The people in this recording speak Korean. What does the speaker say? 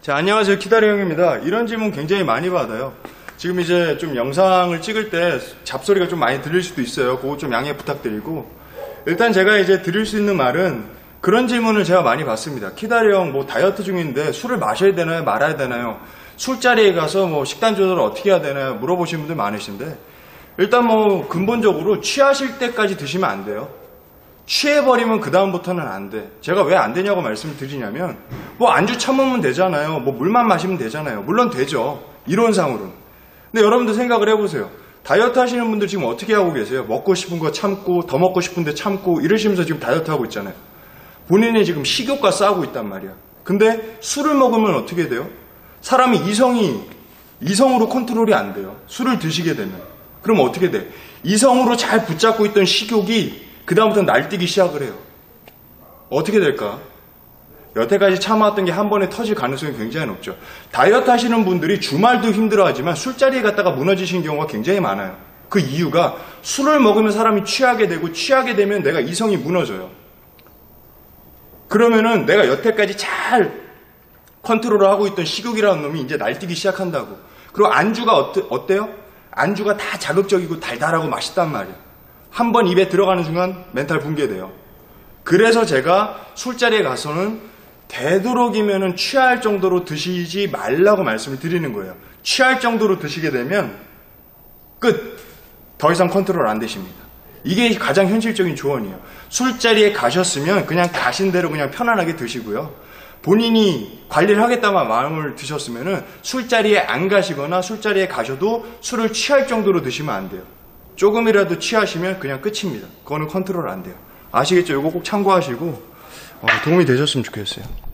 자, 안녕하세요. 키다리 형입니다. 이런 질문 굉장히 많이 받아요. 지금 이제 좀 영상을 찍을 때 잡소리가 좀 많이 들릴 수도 있어요. 그거 좀 양해 부탁드리고, 일단 제가 이제 드릴 수 있는 말은, 그런 질문을 제가 많이 받습니다. 키다리 형 뭐 다이어트 중인데 술을 마셔야 되나요? 말아야 되나요? 술자리에 가서 뭐 식단 조절을 어떻게 해야 되나요? 물어보시는 분들 많으신데, 일단 뭐 근본적으로 취하실 때까지 드시면 안 돼요. 취해버리면 그 다음부터는 안 돼. 제가 왜 안 되냐고 말씀을 드리냐면, 뭐 안주 참으면 되잖아요. 뭐 물만 마시면 되잖아요. 물론 되죠. 이론상으로는. 근데 여러분들 생각을 해보세요. 다이어트 하시는 분들 지금 어떻게 하고 계세요? 먹고 싶은 거 참고, 더 먹고 싶은데 참고, 이러시면서 지금 다이어트 하고 있잖아요. 본인이 지금 식욕과 싸우고 있단 말이야. 근데 술을 먹으면 어떻게 돼요? 사람이 이성으로 컨트롤이 안 돼요. 술을 드시게 되면. 그럼 어떻게 돼? 이성으로 잘 붙잡고 있던 식욕이 그 다음부터 날뛰기 시작을 해요. 어떻게 될까? 여태까지 참아왔던 게 한 번에 터질 가능성이 굉장히 높죠. 다이어트 하시는 분들이 주말도 힘들어하지만 술자리에 갔다가 무너지시는 경우가 굉장히 많아요. 그 이유가 술을 먹으면 사람이 취하게 되고, 취하게 되면 내가 이성이 무너져요. 그러면은 내가 여태까지 잘 컨트롤을 하고 있던 식욕이라는 놈이 이제 날뛰기 시작한다고. 그리고 안주가 어때요? 안주가 다 자극적이고 달달하고 맛있단 말이에요. 한 번 입에 들어가는 순간 멘탈 붕괴돼요. 그래서 제가 술자리에 가서는 되도록이면은 취할 정도로 드시지 말라고 말씀을 드리는 거예요. 취할 정도로 드시게 되면 끝. 더 이상 컨트롤 안 되십니다. 이게 가장 현실적인 조언이에요. 술자리에 가셨으면 그냥 가신 대로 그냥 편안하게 드시고요. 본인이 관리를 하겠다만 마음을 드셨으면은 술자리에 안 가시거나 술자리에 가셔도 술을 취할 정도로 드시면 안 돼요. 조금이라도 취하시면 그냥 끝입니다. 그거는 컨트롤 안 돼요. 아시겠죠? 이거 꼭 참고하시고 도움이 되셨으면 좋겠어요.